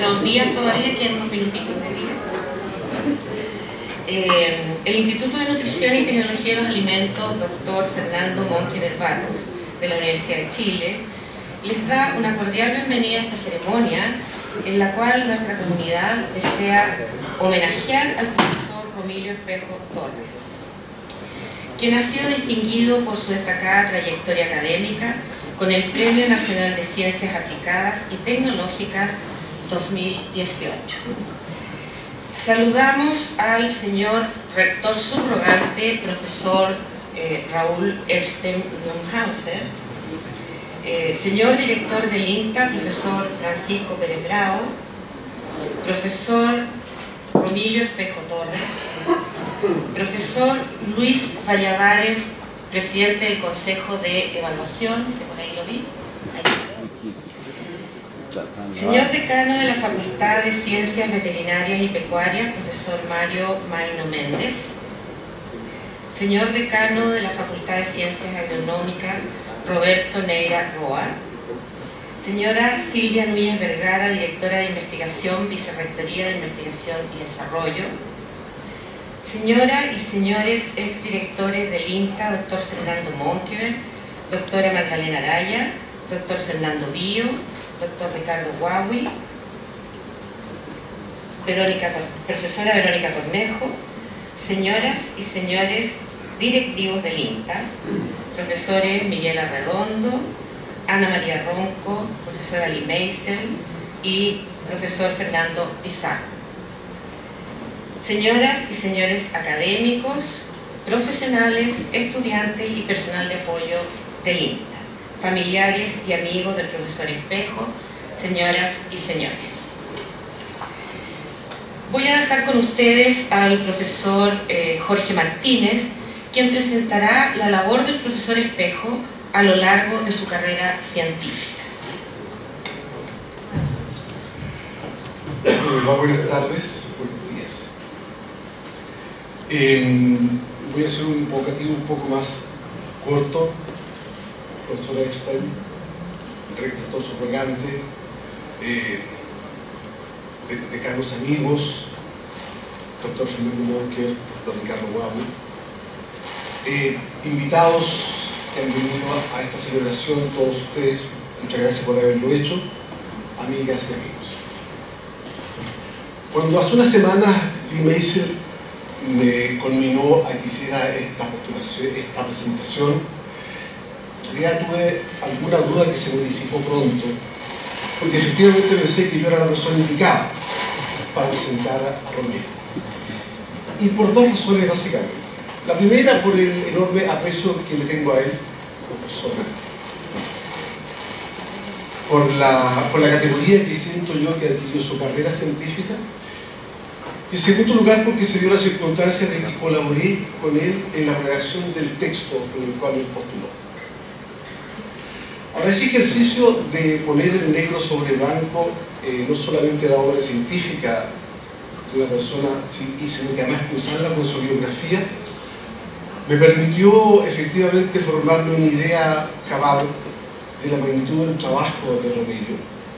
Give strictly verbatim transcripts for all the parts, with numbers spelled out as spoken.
unos días todavía, quedan unos minutitos de día. Eh, el Instituto de Nutrición y Tecnología de los Alimentos, doctor Fernando Monkever Barros, de la Universidad de Chile, les da una cordial bienvenida a esta ceremonia en la cual nuestra comunidad desea homenajear al profesor Romilio Espejo Torres, quien ha sido distinguido por su destacada trayectoria académica con el Premio Nacional de Ciencias Aplicadas y Tecnológicas dos mil dieciocho. Saludamos al señor rector subrogante, profesor eh, Raúl Epstein Numhauser, eh, señor director del INTA, profesor Francisco Pérez Bravo, profesor Romilio Espejo Torres, profesor Luis Valladares, presidente del Consejo de Evaluación, que por ahí lo vi. Ahí. Señor decano de la Facultad de Ciencias Veterinarias y Pecuarias, profesor Mario Maino Méndez. Señor decano de la Facultad de Ciencias Agronómicas, Roberto Neira Roa. Señora Silvia Núñez Vergara, directora de Investigación, Vicerrectoría de Investigación y Desarrollo. Señora y señores exdirectores del INTA, doctor Fernando Monkever, doctora Magdalena Araya, doctor Fernando Bío, doctor Ricardo Guawi, Verónica, profesora Verónica Cornejo, señoras y señores directivos del INTA, profesores Miguel Arredondo, Ana María Ronco, profesora Ali Meisel y profesor Fernando Pizarro. Señoras y señores académicos, profesionales, estudiantes y personal de apoyo del INTA, familiares y amigos del profesor Espejo, señoras y señores. Voy a dejar con ustedes al profesor eh, Jorge Martínez, quien presentará la labor del profesor Espejo a lo largo de su carrera científica. Buenas tardes, buenos días. Eh, voy a hacer un vocativo un poco más corto. Profesora Epstein, rector subrogante, eh, decanos amigos, doctor Fernando Monkever, doctor Ricardo Guawi, eh, invitados que han venido a esta celebración, todos ustedes, muchas gracias por haberlo hecho, amigas y amigos. Cuando hace una semana Lee Meisel me conminó a que hiciera esta postulación, esta presentación, ya tuve alguna duda que se me disipó pronto, porque efectivamente pensé que yo era la persona indicada para presentar a Romilio. Y por dos razones básicamente. La primera, por el enorme aprecio que le tengo a él como persona, por la, por la categoría que siento yo que adquirió su carrera científica, y en segundo lugar porque se dio la circunstancia de que colaboré con él en la redacción del texto con el cual él postuló. Ahora, ese ejercicio de poner en negro sobre blanco eh, no solamente la obra científica de una persona, sino que además cruzarla con su biografía, me permitió efectivamente formarme una idea cabal de la magnitud del trabajo de Romilio,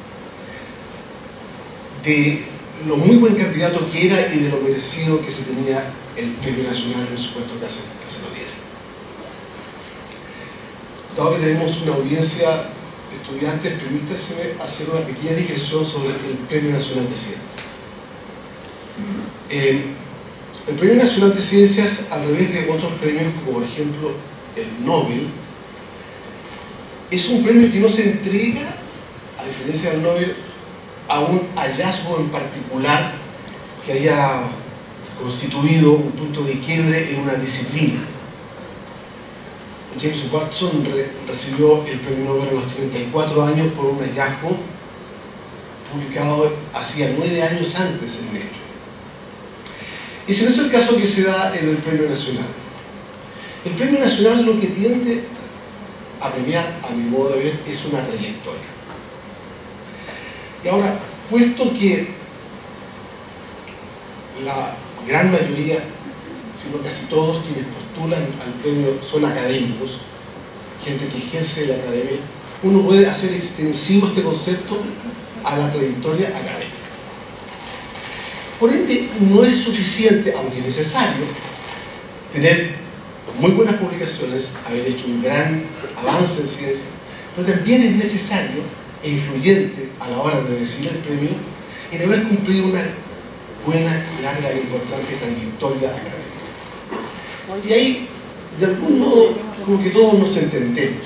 de lo muy buen candidato que era y de lo merecido que se tenía el Premio Nacional en su puesto que se, que se lo diera. Dado que tenemos una audiencia de estudiantes, permítaseme hacer una pequeña digresión sobre el Premio Nacional de Ciencias. Eh, el Premio Nacional de Ciencias, al revés de otros premios, como por ejemplo el Nobel, es un premio que no se entrega, a diferencia del Nobel, a un hallazgo en particular que haya constituido un punto de quiebre en una disciplina. James Watson re recibió el premio Nobel a los treinta y cuatro años por un hallazgo publicado hacía nueve años antes en Nature. Ese no es el caso que se da en el Premio Nacional. El Premio Nacional lo que tiende a premiar, a mi modo de ver, es una trayectoria. Y ahora, puesto que la gran mayoría, sino casi todos quienes postulan al premio son académicos, gente que ejerce la academia, uno puede hacer extensivo este concepto a la trayectoria académica. Por ende, no es suficiente, aunque es necesario, tener muy buenas publicaciones, haber hecho un gran avance en ciencia, pero también es necesario e influyente a la hora de decidir el premio en haber cumplido una buena, larga e importante trayectoria académica. Y ahí, de algún modo, como que todos nos entendemos.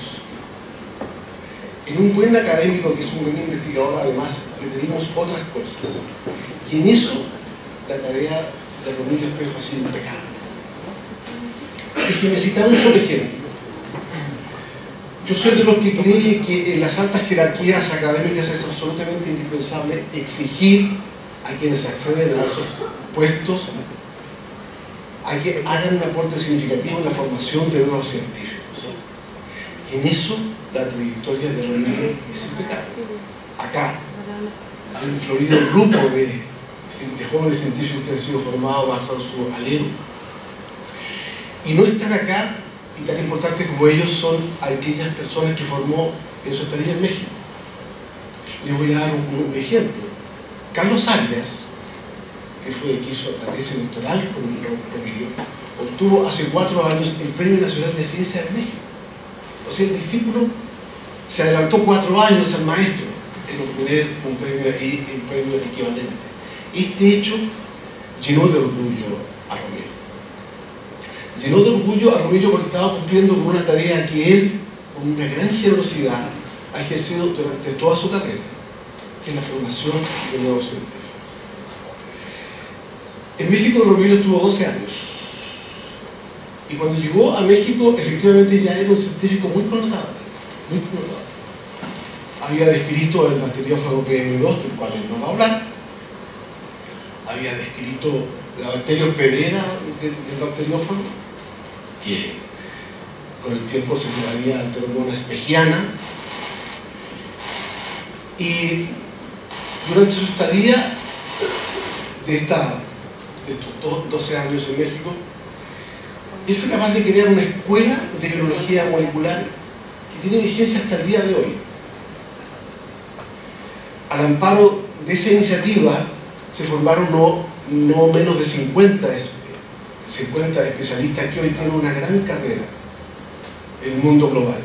En un buen académico, que es un buen investigador, además, le pedimos otras cosas. Y en eso, la tarea de Romilio Espejo ha sido impecable. Y si me citamos un solo ejemplo, yo soy de los que cree que en las altas jerarquías académicas es absolutamente indispensable exigir a quienes acceden a esos puestos a que hagan un aporte significativo en la formación de nuevos científicos. Y en eso la trayectoria de Romilio es impecable. Acá hay un florido grupo de, de jóvenes científicos que han sido formados bajo su alero. Y no están acá, y tan importantes como ellos son aquellas personas que formó en su estadía en México. Les voy a dar un, un ejemplo. Carlos Arias, que fue el que hizo la tesis doctoral con Romilio, obtuvo hace cuatro años el Premio Nacional de Ciencias de México. O sea, el discípulo se adelantó cuatro años al maestro en obtener un premio, un premio equivalente. Este hecho llenó de orgullo a Romilio. Llenó de orgullo a Romilio porque estaba cumpliendo con una tarea que él, con una gran generosidad, ha ejercido durante toda su carrera, que es la formación de nuevos científicos. En México Romilio estuvo doce años. Y cuando llegó a México, efectivamente ya era un científico muy connotado. Muy connotado. Había descrito el bacteriófago P M dos, del cual él no va a hablar. Había descrito la bacteria hospedera del bacteriófago, que con el tiempo se llamaría Pteromonas espejiana. Y durante su estadía de, esta, de estos doce años en México, él fue capaz de crear una escuela de biología molecular que tiene vigencia hasta el día de hoy. Al amparo de esa iniciativa se formaron no, no menos de cincuenta, cincuenta especialistas que hoy tienen una gran carrera en el mundo global.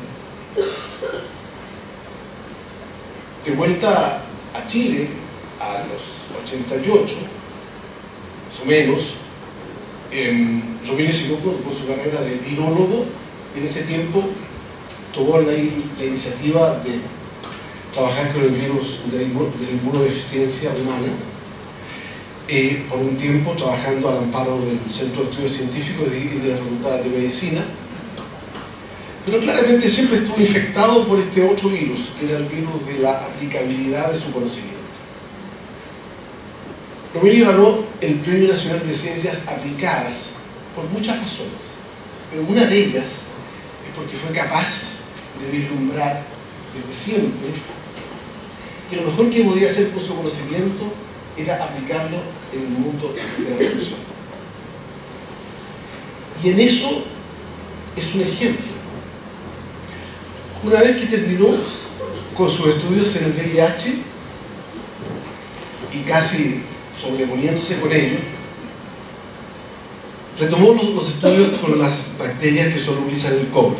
De vuelta a Chile, a los ochenta y ocho, más o menos, eh, Romilio siguió con, con su carrera de virólogo. En ese tiempo tomó la, la iniciativa de trabajar con el virus de la, de la inmunodeficiencia humana, eh, por un tiempo trabajando al amparo del Centro de Estudios Científicos y de, de la Facultad de Medicina, pero claramente siempre estuvo infectado por este otro virus, que era el virus de la aplicabilidad de su conocimiento. Romilio ganó el Premio Nacional de Ciencias Aplicadas por muchas razones, pero una de ellas es porque fue capaz de vislumbrar desde siempre que lo mejor que podía hacer con su conocimiento era aplicarlo en el mundo de la revolución. Y en eso es un ejemplo. Una vez que terminó con sus estudios en el V I H y casi sobreponiéndose con ellos, retomó los, los estudios con las bacterias que solubilizan el cobre.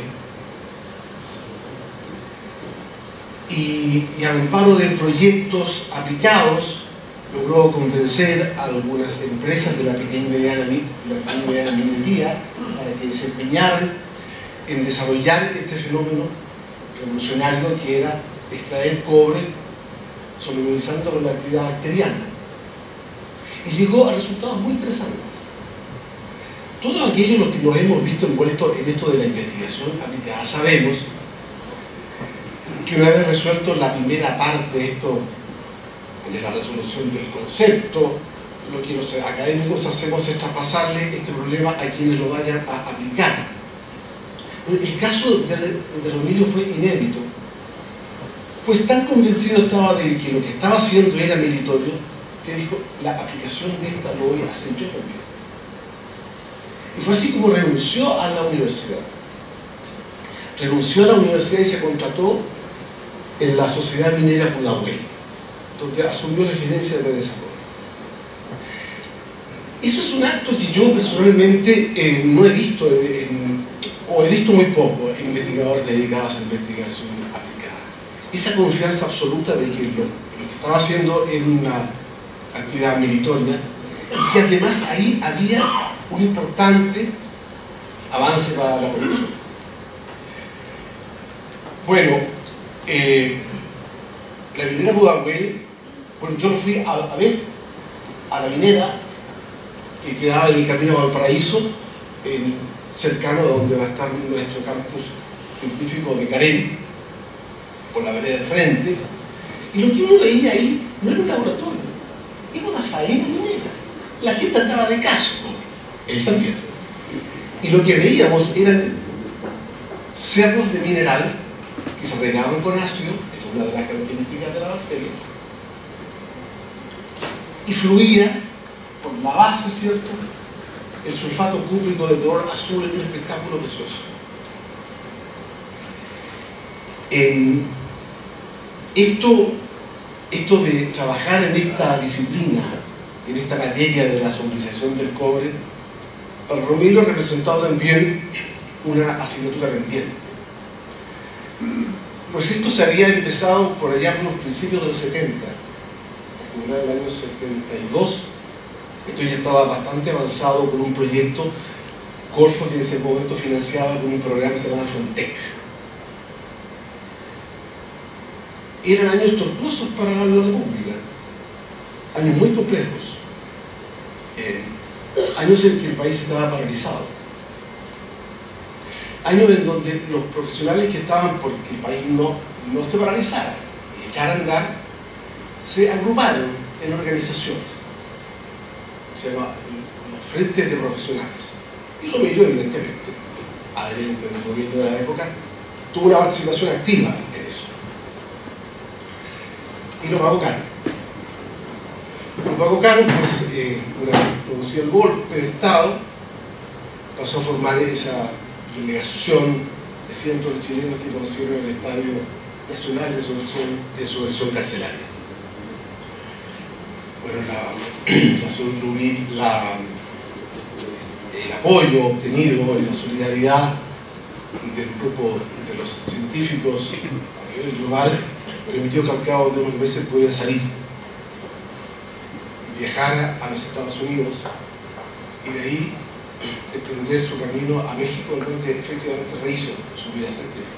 Y, y al amparo de proyectos aplicados, logró convencer a algunas empresas de la pequeña y mediana, de la pequeña y mediana minería para que se empeñaran en desarrollar este fenómeno revolucionario que era extraer cobre solubilizando con la actividad bacteriana. Y llegó a resultados muy interesantes. Todos aquellos los que nos hemos visto envueltos en esto de la investigación aplicada sabemos que una vez resuelto la primera parte de esto, de la resolución del concepto, lo que los académicos hacemos es traspasarle este problema a quienes lo vayan a aplicar. El caso de, de Romilio fue inédito, pues tan convencido estaba de que lo que estaba haciendo era meritorio, que dijo, la aplicación de esta lo voy a hacer yo también. Y fue así como renunció a la universidad. Renunció a la universidad y se contrató en la Sociedad Minera Pudahuel, donde asumió la gerencia de desarrollo. Eso es un acto que yo personalmente eh, no he visto, en, o he visto muy poco en investigadores dedicados a la investigación aplicada. Esa confianza absoluta de que lo, lo que estaba haciendo era una actividad meritoria y que además ahí había un importante avance para la producción. Bueno, eh, la minera Pudahuel, bueno, yo lo fui a, a ver a la minera que quedaba en el camino a Valparaíso, en, cercano a donde va a estar nuestro campus científico de Carén, por la vereda de frente, y lo que uno veía ahí no era un laboratorio, era una faena minera. La gente andaba de casco, él también. Y lo que veíamos eran cerros de mineral que se regaban con ácido, esa es una de las características de la bacteria, y fluía por la base, ¿cierto?, el sulfato cúprico de color azul en un espectáculo precioso. En esto, esto de trabajar en esta disciplina, en esta materia de la somatización del cobre, para Romilo ha representado también una asignatura pendiente. Pues esto se había empezado por allá por los principios de los setenta, en el año setenta y dos. Esto ya estaba bastante avanzado con un proyecto Corfo que en ese momento financiaba con un programa que se llamaba Frontec. Eran años tortuosos para la Radio República, años muy complejos, eh, años en que el país estaba paralizado, años en donde los profesionales que estaban porque el país no, no se paralizara y echara a andar, se agruparon en organizaciones. Se llama los frentes de profesionales. Y Romilo, evidentemente, adherente del gobierno de la época, tuvo una participación activa en eso. Y lo pagó caro. Lo pagó caro, pues, eh, una vez producido el golpe de Estado, pasó a formar esa delegación de cientos de chilenos que conocieron el Estadio Nacional de Subversión, de subversión carcelaria. Bueno, la, la, el apoyo obtenido y la solidaridad del grupo de los científicos a nivel global permitió que al cabo de unos meses pudiera salir, viajar a los Estados Unidos y de ahí emprender su camino a México, en donde efectivamente rehizo su vida científica.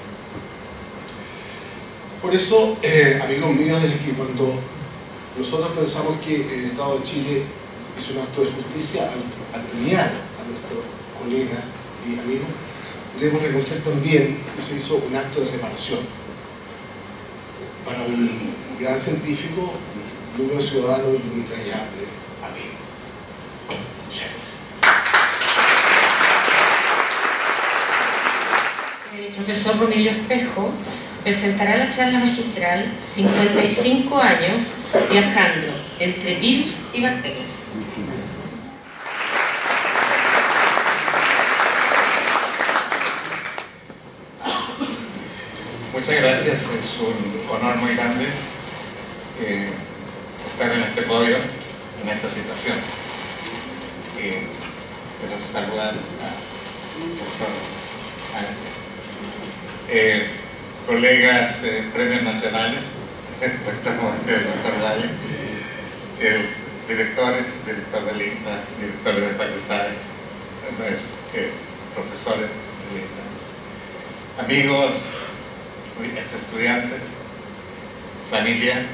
Por eso, eh, amigos míos, es que cuando nosotros pensamos que el Estado de Chile hizo un acto de justicia al, al premiar a nuestro colega y amigo, debemos reconocer también que se hizo un acto de reparación para un gran científico, un buen ciudadano y un entrañable amigo. Muchas gracias. El profesor Romilio Espejo presentará la charla magistral cincuenta y cinco años viajando entre virus y bacterias. Muchas gracias, es un honor muy grande eh, estar en este podio, en esta situación. Eh, quiero saludar al doctor eh, colegas eh, premios nacionales, estamos el doctor Valle, eh, directores, director del INTA, directores de facultades, entonces, eh, profesores del INTA, amigos, ex estudiantes, familia,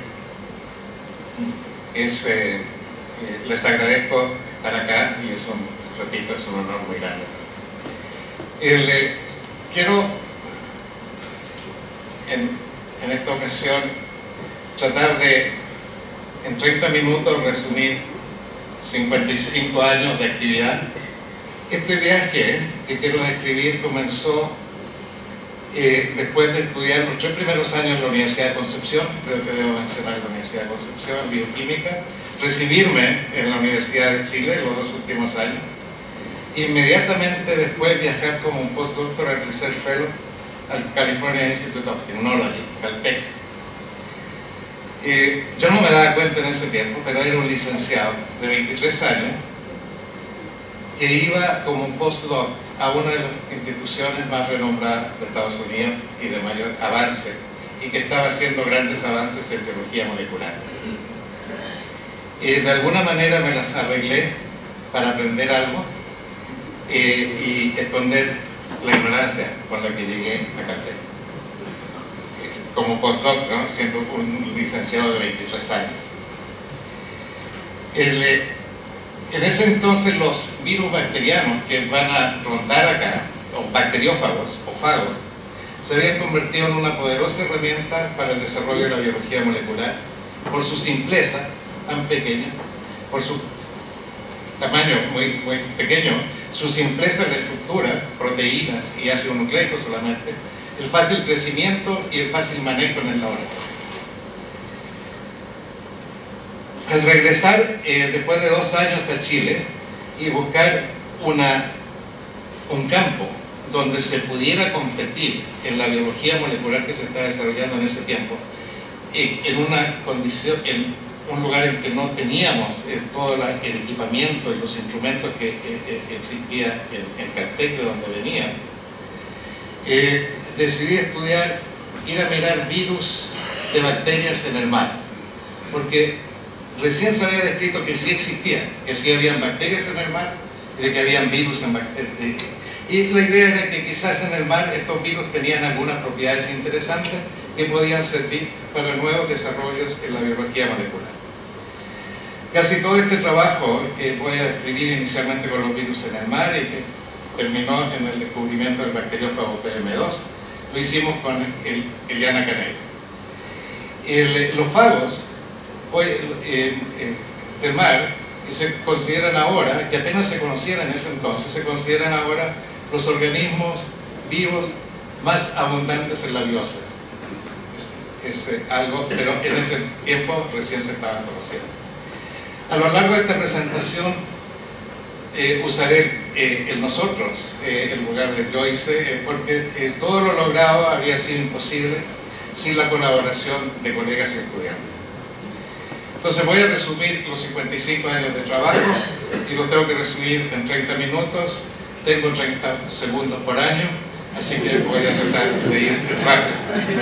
es, eh, eh, les agradezco estar acá y es un, repito, es un honor muy grande. El, eh, quiero en, en esta ocasión tratar de en treinta minutos resumir cincuenta y cinco años de actividad. Este viaje que quiero describir comenzó Eh, después de estudiar los tres primeros años en la Universidad de Concepción, creo que debo mencionar la Universidad de Concepción, en bioquímica, recibirme en la Universidad de Chile los dos últimos años, inmediatamente después viajar como un postdoctoral research fellow al California Institute of Technology, Caltech. Eh, yo no me daba cuenta en ese tiempo, pero era un licenciado de veintitrés años que iba como un postdoc a una de las instituciones más renombradas de Estados Unidos y de mayor avance, y que estaba haciendo grandes avances en biología molecular. Eh, de alguna manera me las arreglé para aprender algo eh, y esconder la ignorancia con la que llegué a Caltech. Como postdoc, ¿no? Siendo un licenciado de veintitrés años. El, eh, en ese entonces los virus bacterianos que van a rondar acá, o bacteriófagos o fagos, se habían convertido en una poderosa herramienta para el desarrollo de la biología molecular por su simpleza tan pequeña, por su tamaño muy, muy pequeño, su simpleza en la estructura, proteínas y ácido nucleico solamente, el fácil crecimiento y el fácil manejo en el laboratorio. Al regresar eh, después de dos años a Chile y buscar una, un campo donde se pudiera competir en la biología molecular que se está desarrollando en ese tiempo, eh, en una condición, en un lugar en que no teníamos eh, todo la, el equipamiento y los instrumentos que eh, existía en, en Caltech, de donde venía, eh, decidí estudiar, ir a mirar virus de bacterias en el mar, porque recién se había descrito que sí existían, que sí habían bacterias en el mar y de que habían virus en bacterias. Y la idea era que quizás en el mar estos virus tenían algunas propiedades interesantes que podían servir para nuevos desarrollos en la biología molecular. Casi todo este trabajo que voy a describir inicialmente con los virus en el mar y que terminó en el descubrimiento del bacteriófago P M dos, lo hicimos con el, Eliana Caneiro. El, los fagos hoy, eh, eh, del mar se consideran ahora, que apenas se conocían en ese entonces, se consideran ahora los organismos vivos más abundantes en la biosfera. Es, es algo, pero en ese tiempo recién se estaban conociendo. A lo largo de esta presentación eh, usaré eh, el nosotros eh, en lugar de yo hice, eh, porque eh, todo lo logrado había sido imposible sin la colaboración de colegas y estudiantes. Entonces voy a resumir los cincuenta y cinco años de trabajo y lo tengo que resumir en treinta minutos. Tengo treinta segundos por año, así que voy a tratar de ir rápido.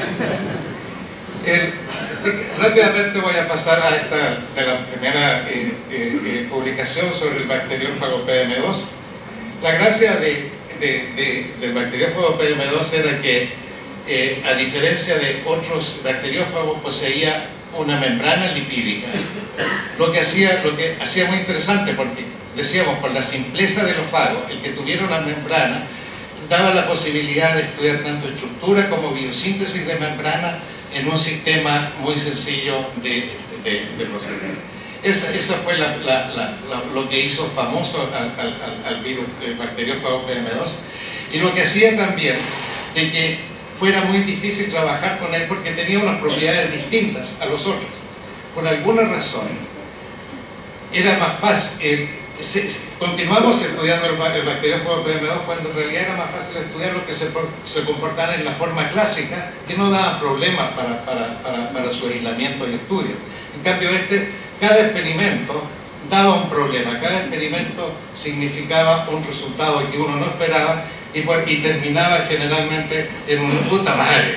El, así que rápidamente voy a pasar a esta de la primera eh, eh, eh, publicación sobre el bacteriófago P M dos. La gracia de, de, de, del bacteriófago P M dos era que, eh, a diferencia de otros bacteriófagos, poseía una membrana lipídica, lo que hacía, lo que hacía muy interesante, porque decíamos, por la simpleza de los fagos, el que tuviera una membrana daba la posibilidad de estudiar tanto estructura como biosíntesis de membrana en un sistema muy sencillo de, de, de proceder. Esa, esa fue la, la, la, la, lo que hizo famoso al, al, al virus el bacteriófago P M dos, y lo que hacía también de que fuera muy difícil trabajar con él porque tenía unas propiedades distintas a los otros. Por alguna razón era más fácil, eh, se, se, continuamos estudiando el, el bacteriófago P M dos cuando en realidad era más fácil estudiar lo que se, se comportaban en la forma clásica, que no daban problemas para, para, para, para su aislamiento y estudio. En cambio este, cada experimento daba un problema, cada experimento significaba un resultado que uno no esperaba y, por, y terminaba generalmente en una puta madre.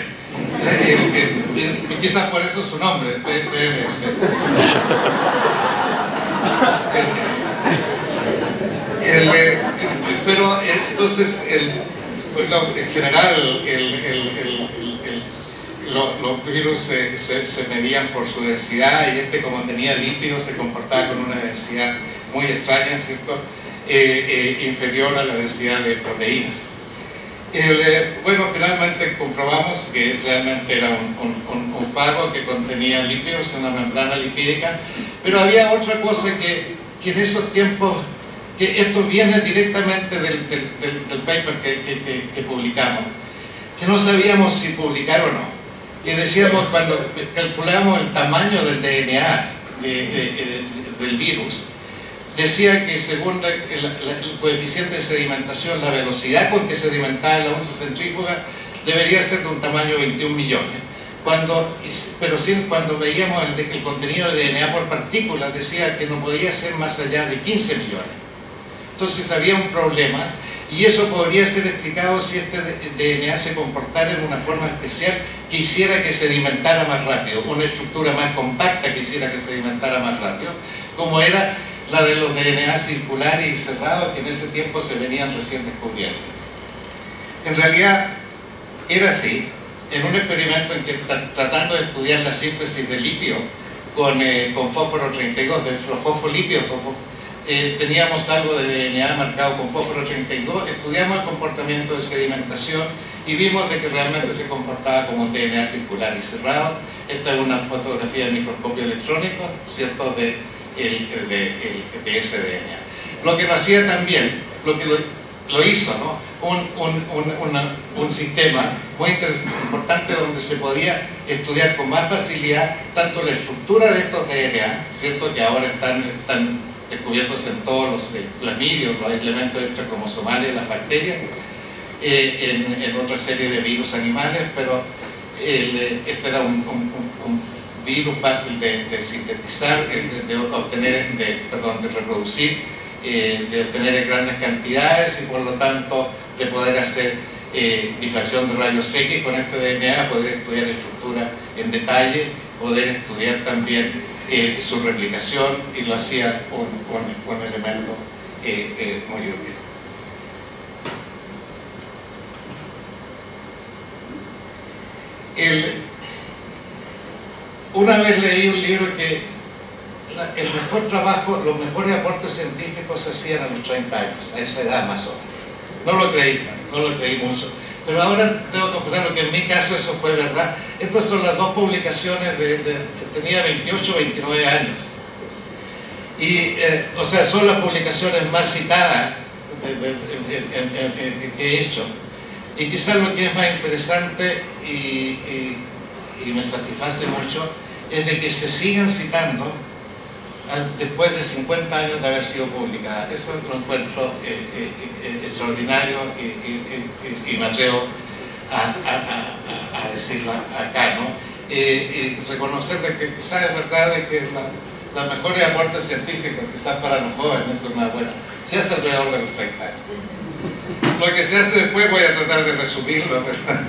Y quizás por eso su nombre, P M. El, el, pero entonces el, lo, en general el, el, el, el, lo, los virus se, se, se medían por su densidad, y este, como tenía lípidos, se comportaba con una densidad muy extraña, ¿cierto? Eh, eh, inferior a la densidad de proteínas. El, eh, bueno, finalmente comprobamos que realmente era un, un, un, un fago que contenía lípidos, una membrana lipídica, pero había otra cosa que, que en esos tiempos, que esto viene directamente del, del, del, del paper que, que, que, que publicamos, que no sabíamos si publicar o no. Que decíamos, cuando calculábamos el tamaño del D N A de, de, de, del virus, decía que según la, la, el coeficiente de sedimentación, la velocidad con que sedimentaba la onza centrífuga debería ser de un tamaño de veintiún millones. Cuando, pero sí, cuando veíamos el, el contenido de D N A por partículas, decía que no podía ser más allá de quince millones. Entonces había un problema, y eso podría ser explicado si este D N A se comportara en una forma especial que hiciera que sedimentara más rápido, una estructura más compacta que hiciera que sedimentara más rápido, como era la de los D N A circulares y cerrados que en ese tiempo se venían recién descubriendo. En realidad era así, en un experimento en que tratando de estudiar la síntesis de litio con, eh, con fósforo treinta y dos, de los fosfolípidos, eh, teníamos algo de D N A marcado con fósforo treinta y dos, estudiamos el comportamiento de sedimentación y vimos de que realmente se comportaba como un D N A circular y cerrado. Esta es una fotografía de microscopio electrónico, ¿cierto?, de, el, de, el, de ese D N A. Lo que lo hacía también, lo que lo, lo hizo, ¿no?, un, un, un, una, un sistema muy importante donde se podía estudiar con más facilidad tanto la estructura de estos D N A, ¿cierto?, que ahora están, están descubiertos en todos los plasmidios, los elementos extracromosomales de las bacterias, eh, en, en otra serie de virus animales, pero el, este era un, un, un virus fácil de, de sintetizar, de, de obtener, de, perdón, de reproducir, eh, de obtener en grandes cantidades y por lo tanto de poder hacer eh, difracción de rayos X con este D N A, poder estudiar estructura en detalle, poder estudiar también Eh, su replicación, y lo hacía un, un, un elemento eh, eh, muy útil. El, una vez leí un libro que la, el mejor trabajo, los mejores aportes científicos se hacían a los treinta años, a esa edad más o menos. No lo creí, no lo creí mucho. Pero ahora tengo que confesar que en mi caso eso fue verdad. Estas son las dos publicaciones de, de, de tenía veintiocho, veintinueve años. Y, eh, o sea, son las publicaciones más citadas de, de, de, de, de, de, que he hecho. Y quizás lo que es más interesante y, y, y me satisface mucho es de que se sigan citando después de cincuenta años de haber sido publicada. Eso lo encuentro eh, eh, eh, extraordinario y, y, y, y me atrevo a, a, a, a decirlo acá, ¿no? Eh, y reconocer de que quizás es verdad de que la, los mejores aportes científicos, quizás para los jóvenes, eso es una buena, se hace alrededor de los treinta años. Lo que se hace después voy a tratar de resumirlo,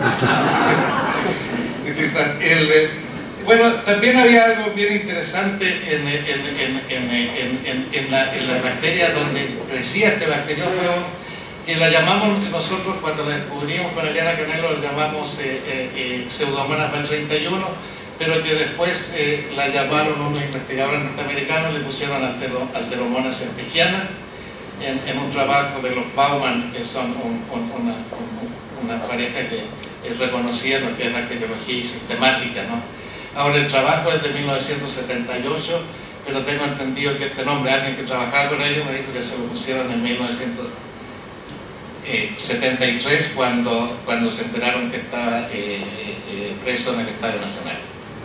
y quizás el... Bueno, también había algo bien interesante en, en, en, en, en, en, en, la, en la bacteria donde crecía este bacteriófago, que la llamamos nosotros cuando la descubrimos con Eliana Canelo, la llamamos eh, eh, Pseudomonas B treinta y uno, pero que después eh, la llamaron unos investigadores norteamericanos, le pusieron Alteromonas cerpigiana, en, en un trabajo de los Bauman, que son un, un, una, un, una pareja que es reconocida en lo que es bacteriología y sistemática, ¿no? Ahora el trabajo es de mil novecientos setenta y ocho, pero tengo entendido que este nombre, alguien que trabajaba con ellos me dijo que se lo pusieron en mil novecientos setenta y tres cuando, cuando se enteraron que estaba eh, eh, preso en el Estadio Nacional.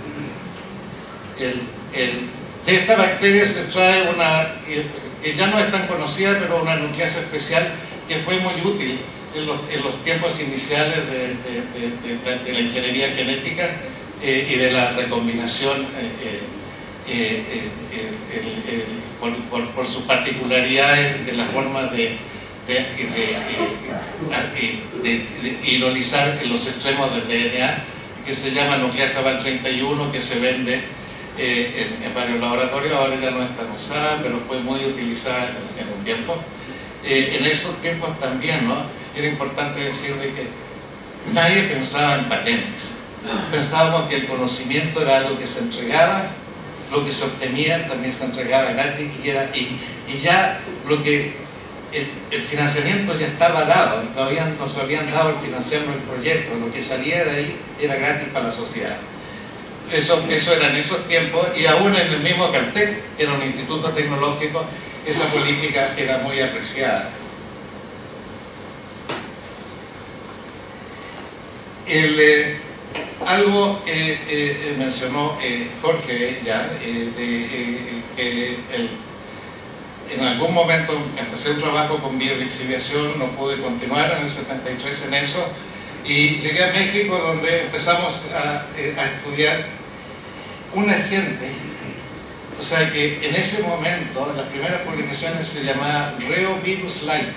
El, el, de esta bacteria se trae una, que ya no es tan conocida, pero una nucleasa especial que fue muy útil en los, en los tiempos iniciales de, de, de, de, de la ingeniería genética eh, y de la recombinación eh, eh, eh, el, el, el, por, por, por sus particularidades de la forma de, de, de, de, de, de ironizar en los extremos del D N A, que se llama nucleasa B treinta y uno, que se vende eh, en, en varios laboratorios. Ahora ya no es tan usada, pero fue muy utilizada en, en un tiempo. Eh, en esos tiempos también, ¿no?, era importante decir de que nadie pensaba en patentes. Pensábamos que el conocimiento era algo que se entregaba, lo que se obtenía también se entregaba gratis, y, era, y, y ya lo que el, el financiamiento ya estaba dado, todavía nos habían dado el financiamiento del proyecto, lo que salía de ahí era gratis para la sociedad. Eso, eso era en esos tiempos, y aún en el mismo Caltech, que era un instituto tecnológico, esa política era muy apreciada. El, eh, algo que eh, eh, mencionó eh, Jorge ya, eh, de, eh, que el, en algún momento empecé un trabajo con biolixiviación, no pude continuar en el setenta y tres en eso, y llegué a México, donde empezamos a, eh, a estudiar un agente O sea que en ese momento, las primeras publicaciones se llamaban Reovirus-like,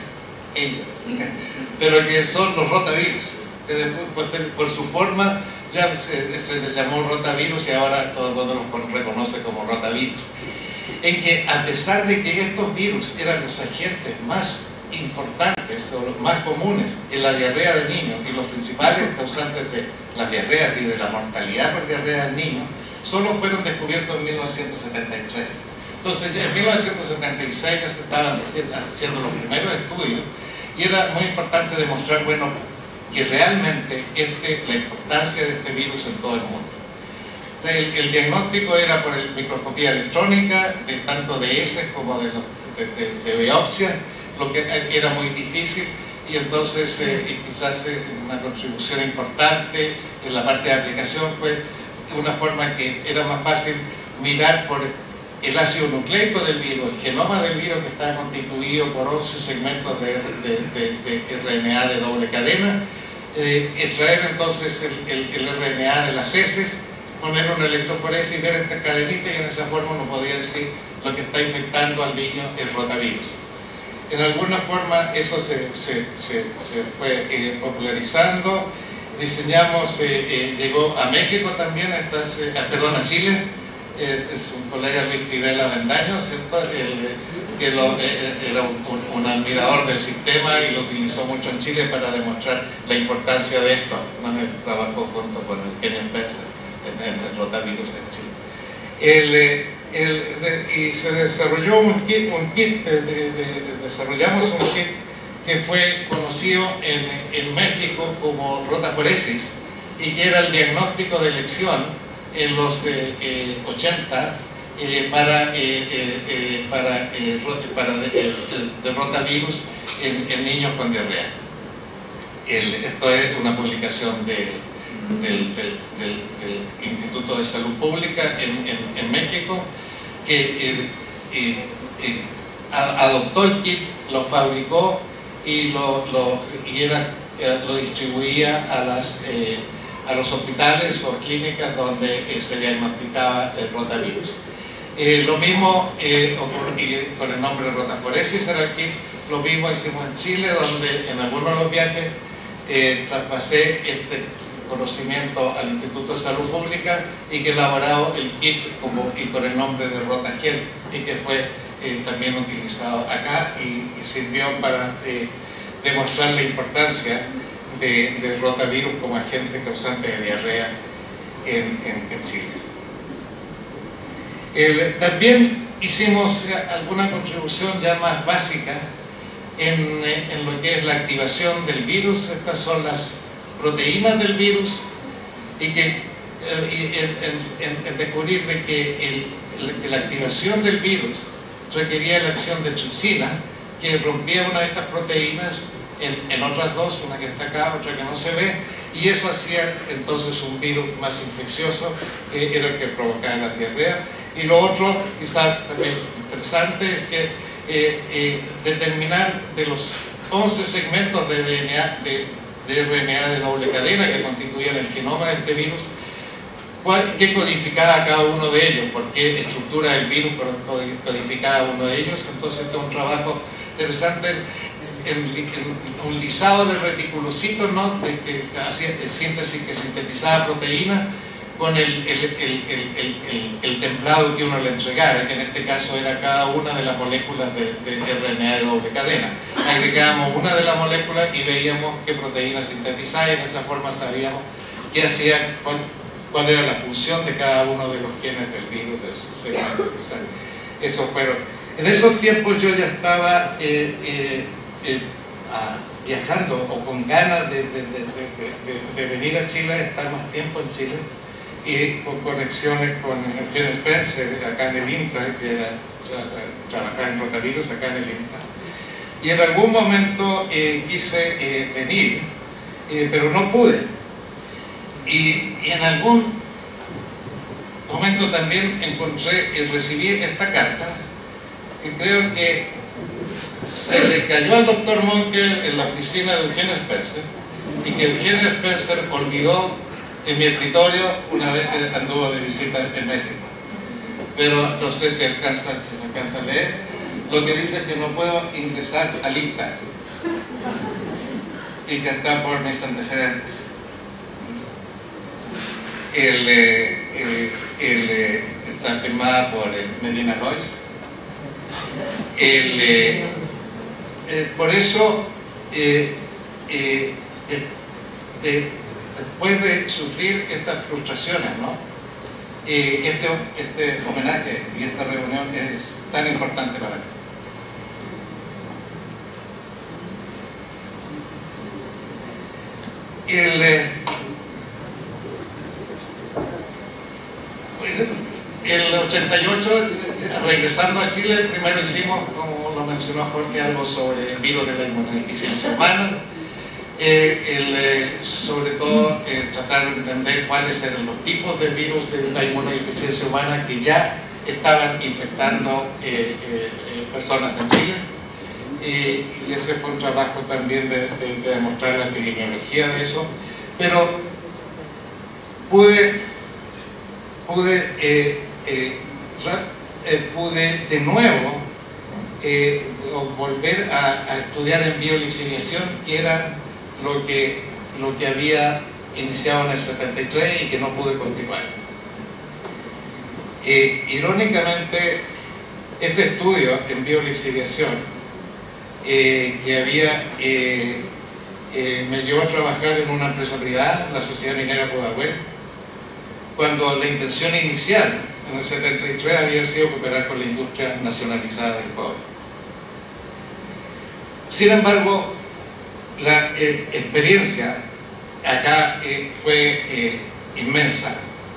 pero que son los rotavirus, que después, por su forma, ya se, se les llamó rotavirus y ahora todo el mundo los reconoce como rotavirus. En que a pesar de que estos virus eran los agentes más importantes o los más comunes en la diarrea de niños y los principales causantes de las diarreas y de la mortalidad por diarrea del niño, solo fueron descubiertos en mil novecientos setenta y tres. Entonces ya en mil novecientos setenta y seis ya se estaban haciendo los primeros estudios y era muy importante demostrar, bueno, que realmente este, la importancia de este virus en todo el mundo. El, el diagnóstico era por el microscopía electrónica, de, tanto de heces como de, los, de, de, de biopsia, lo que era muy difícil, y entonces eh, y quizás eh, una contribución importante en la parte de aplicación fue una forma que era más fácil mirar por el ácido nucleico del virus, el genoma del virus que está constituido por once segmentos de, de, de, de R N A de doble cadena, eh, extraer entonces el, el, el R N A de las heces, poner una electroforesis y ver estas cadenitas, y en esa forma uno podía decir lo que está infectando al niño es rotavirus. En alguna forma eso se, se, se, se fue eh, popularizando. Diseñamos, eh, eh, llegó a México también, estas, eh, perdón, a Chile, eh, es un colega Luis Fidel Avendaño, ¿cierto? El, que lo, eh, era un, un, un admirador del sistema y lo utilizó mucho en Chile para demostrar la importancia de esto. ¿No? Él trabajó junto con Eugenio Spencer en, en el rotavirus en Chile. El, el, de, y se desarrolló un kit, un kit de, de, de, desarrollamos un kit que fue conocido en, en México como rotaforesis y que era el diagnóstico de elección en los eh, eh, ochenta eh, para, eh, eh, para, eh, para de, de, de rotavirus en, en niños con diarrea. El, esto es una publicación de, del, del, del, del Instituto de Salud Pública en, en, en México, que eh, eh, eh, adoptó el kit, lo fabricó y lo, lo, y era, lo distribuía a, las, eh, a los hospitales o clínicas donde eh, se diagnosticaba el rotavirus. Eh, lo mismo eh, con el nombre de rotaforesis era aquí, lo mismo hicimos en Chile, donde en algunos de los viajes eh, traspasé este conocimiento al Instituto de Salud Pública y que elaborado el kit como, y con el nombre de Rotagel, y que fue Eh, también utilizado acá y, y sirvió para eh, demostrar la importancia de, de rotavirus como agente causante de diarrea en, en, en Chile. El, también hicimos alguna contribución ya más básica en, en lo que es la activación del virus. Estas son las proteínas del virus y que eh, y en, en, en descubrir de que el, el, la activación del virus requería la acción de tripsina, que rompía una de estas proteínas en, en otras dos, una que está acá, otra que no se ve, y eso hacía entonces un virus más infeccioso, que era el que provocaba la diarrea. Y lo otro, quizás también interesante, es que eh, eh, determinar de los once segmentos de, D N A, de, de R N A de doble cadena que constituían el genoma de este virus, ¿Cuál, ¿qué codificaba cada uno de ellos? ¿Por qué estructura del virus codificaba uno de ellos? Entonces este es un trabajo interesante, el, el, el, un lisado de reticulocitos, ¿no? de, que hacía de síntesis, que sintetizaba proteínas con el, el, el, el, el, el templado que uno le entregara, que en este caso era cada una de las moléculas de, de R N A de doble cadena. Agregábamos una de las moléculas y veíamos qué proteína sintetizaba, y de esa forma sabíamos qué hacían, cuál, cuál era la función de cada uno de los genes del virus del segmento. Eso fueron. En esos tiempos yo ya estaba eh, eh, eh, a, viajando o con ganas de, de, de, de, de, de venir a Chile, de estar más tiempo en Chile, y con conexiones con Eugenio Spencer acá en el INTA, que era, trabajaba en rotavirus acá en el INTA. Y en algún momento eh, quise eh, venir, eh, pero no pude. Y, y en algún momento también encontré y recibí esta carta, que creo que se le cayó al doctor Monker en la oficina de Eugenio Spencer, y que Eugenio Spencer olvidó en mi escritorio una vez que anduvo de visita en México. pero no sé si, alcanza, si se alcanza a leer. Lo que dice es que no puedo ingresar a lista y que está por mis antecedentes. El, eh, eh, el, eh, está firmada por el Medina Lois. El, eh, eh, por eso, eh, eh, eh, eh, después de sufrir estas frustraciones, ¿no? eh, este, este homenaje y esta reunión es tan importante para mí. El, eh, el ochenta y ocho, regresando a Chile, primero hicimos, como lo mencionó Jorge, algo sobre el virus de la inmunodeficiencia humana, eh, el, eh, sobre todo eh, tratar de entender cuáles eran los tipos de virus de la inmunodeficiencia humana que ya estaban infectando eh, eh, personas en Chile. Y, y ese fue un trabajo también de, de, de demostrar la epidemiología de eso, pero pude pude, eh, eh, eh, pude de nuevo eh, volver a, a estudiar en biolixiviación, que era lo que, lo que había iniciado en el setenta y tres y que no pude continuar. Eh, irónicamente, este estudio en biolixiviación Eh, que había, eh, eh, me llevó a trabajar en una empresa privada, la Sociedad Minera Pudahuel, cuando la intención inicial en el setenta y tres había sido cooperar con la industria nacionalizada del cobre. Sin embargo, la eh, experiencia acá eh, fue eh, inmensa,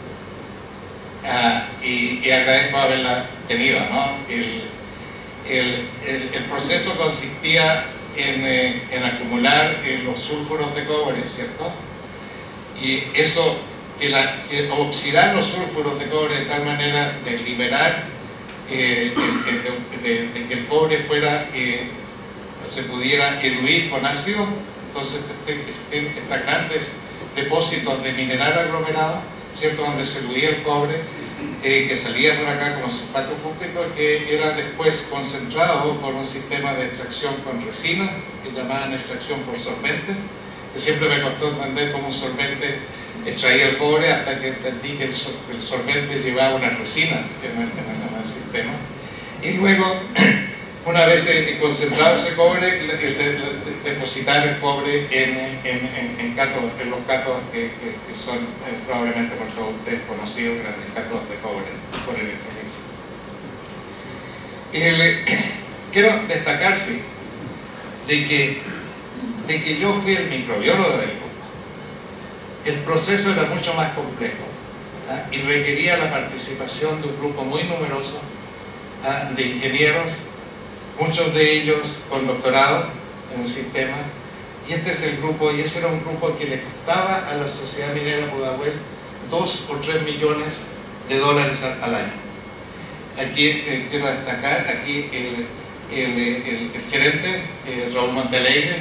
ah, y, y agradezco haberla tenido, ¿no? El, El, el, el proceso consistía en, eh, en acumular eh, los sulfuros de cobre, ¿cierto? Y eso, que, la, que oxidar los sulfuros de cobre de tal manera de liberar, eh, de, de, de, de que el cobre fuera, eh, se pudiera eluir con ácido. Entonces, este, estas grandes depósitos de mineral aglomerado, ¿cierto? Donde se eluía el cobre, Eh, que salía por acá como sulfato público, que era después concentrado por un sistema de extracción con resina, que llamaban extracción por solvente, que siempre me costó entender cómo un solvente extraía el cobre, hasta que entendí que el, sol, el solvente llevaba unas resinas en el, en el sistema. Y luego, una vez concentrado ese cobre, el, el, el, el, depositar el cobre en, en, en, en, cátodos, en los cátodos que, que, que son eh, probablemente por todos ustedes conocidos, grandes cátodos de cobre por electrolisis. Quiero destacar, sí, de que, de que yo fui el microbiólogo del grupo. El proceso era mucho más complejo, ¿ah? Y requería la participación de un grupo muy numeroso, ¿ah? De ingenieros, muchos de ellos con doctorado en el sistema, y este es el grupo, y ese era un grupo que le costaba a la Sociedad Minera Pudahuel dos o tres millones de dólares al, al año. Aquí eh, quiero destacar, aquí el, el, el, el gerente, eh, Raúl Monteleire,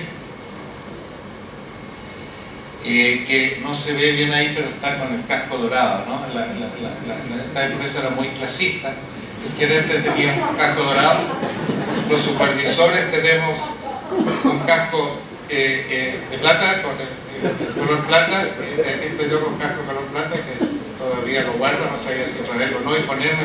eh, que no se ve bien ahí, pero está con el casco dorado, ¿no? La, la, la, la, esta empresa era muy clasista, el gerente tenía un casco dorado, los supervisores tenemos un casco eh, eh, de plata, con el, color plata, eh, aquí estoy yo con casco color plata, que todavía lo guardo, no sabía si traerlo o no, y ponerme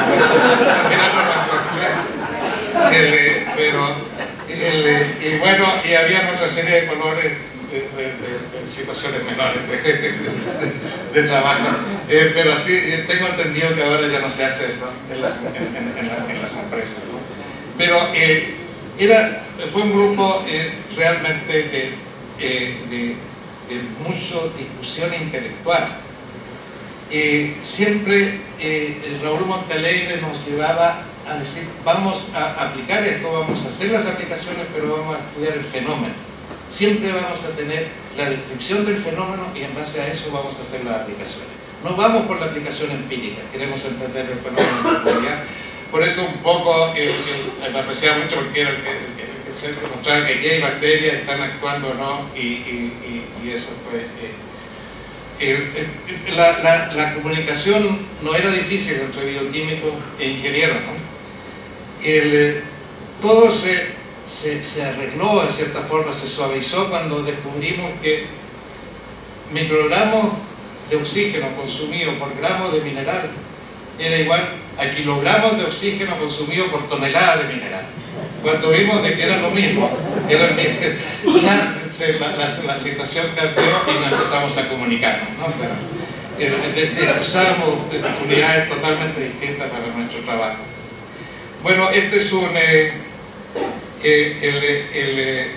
el, eh, pero el, y bueno, y había otra serie de colores de, de, de, de situaciones menores de, de, de, de trabajo, eh, pero sí, tengo entendido que ahora ya no se hace eso en las, en, en, en las, en las empresas, ¿no? Pero eh, era, fue un grupo eh, realmente de, eh, de, de mucha discusión intelectual. Eh, siempre eh, Raúl Monteleire nos llevaba a decir, vamos a aplicar esto, vamos a hacer las aplicaciones, pero vamos a estudiar el fenómeno. Siempre vamos a tener la descripción del fenómeno y en base a eso vamos a hacer las aplicaciones. No vamos por la aplicación empírica, queremos entender el fenómeno en profundidad. Por eso un poco, el, el, me apreciaba mucho porque era el que, el, el se demostraba que aquí hay bacterias, están actuando o no, y, y, y, y eso fue, eh, eh, eh, la, la, la comunicación no era difícil entre bioquímicos e ingenieros, ¿no? El, eh, todo se, se, se arregló de cierta forma, se suavizó cuando descubrimos que microgramos de oxígeno consumido por gramo de mineral era igual a kilogramos de oxígeno consumido por tonelada de mineral. Cuando vimos de que era lo mismo, era el mismo, ya se, la, la, la situación cambió y nos empezamos a comunicarnos, ¿no? Pero, eh, usábamos unidades totalmente distintas para nuestro trabajo. Bueno, este es un eh, eh, el, el, eh,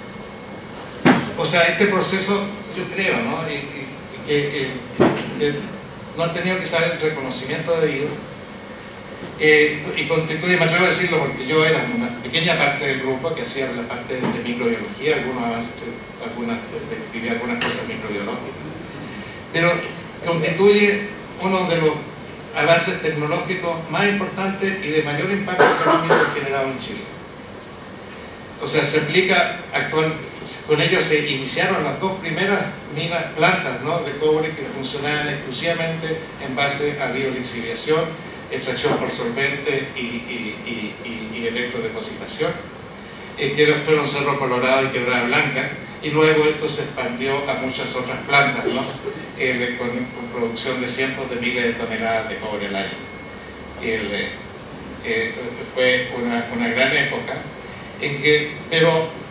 o sea, este proceso, yo creo, ¿no? Y, y, que eh, eh, no ha tenido que saber el reconocimiento debido. Eh, y constituye, me atrevo a decirlo porque yo era una pequeña parte del grupo que hacía la parte de microbiología, algunas, algunas, escribía algunas cosas microbiológicas, pero constituye uno de los avances tecnológicos más importantes y de mayor impacto económico generado en Chile. O sea, se aplica actual, con ellos se iniciaron las dos primeras minas, plantas, ¿no?, de cobre que funcionaban exclusivamente en base a biolixiviación, extracción por solvente y, y, y, y, y electrodepositación, eh, que fueron Cerro Colorado y Quebrada Blanca, y luego esto se expandió a muchas otras plantas, ¿no?, eh, con, con producción de cientos de miles de toneladas de cobre al año. El, eh, fue una, una gran época en que, pero,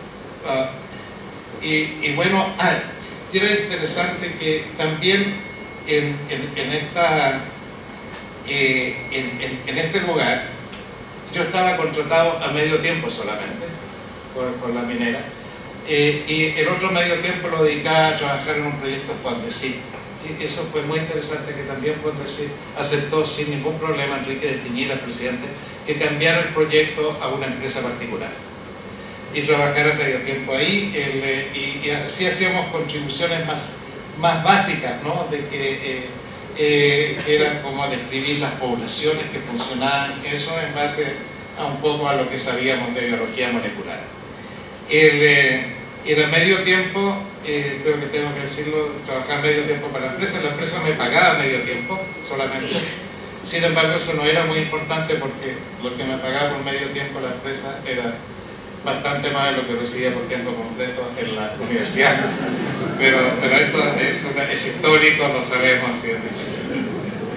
uh, y, y bueno, ah, era interesante que también en, en, en esta Eh, en, en, en este lugar yo estaba contratado a medio tiempo solamente por, por la minera, eh, y el otro medio tiempo lo dedicaba a trabajar en un proyecto Fondesit. Y eso fue muy interesante, que también Fondesit aceptó sin ningún problema, Enrique de Piñera, el presidente, que cambiara el proyecto a una empresa particular y trabajar a medio tiempo ahí, el, y, y así hacíamos contribuciones más, más básicas, ¿no?, de que eh, Eh, que era como describir las poblaciones que funcionaban, eso en base a un poco a lo que sabíamos de biología molecular. El, eh, era medio tiempo, eh, creo que tengo que decirlo, trabajar medio tiempo para la empresa. La empresa me pagaba medio tiempo solamente, sin embargo eso no era muy importante porque lo que me pagaba por medio tiempo la empresa era bastante más de lo que recibía por tiempo completo en la universidad, pero, pero eso es, una, es histórico, no sabemos si es difícil.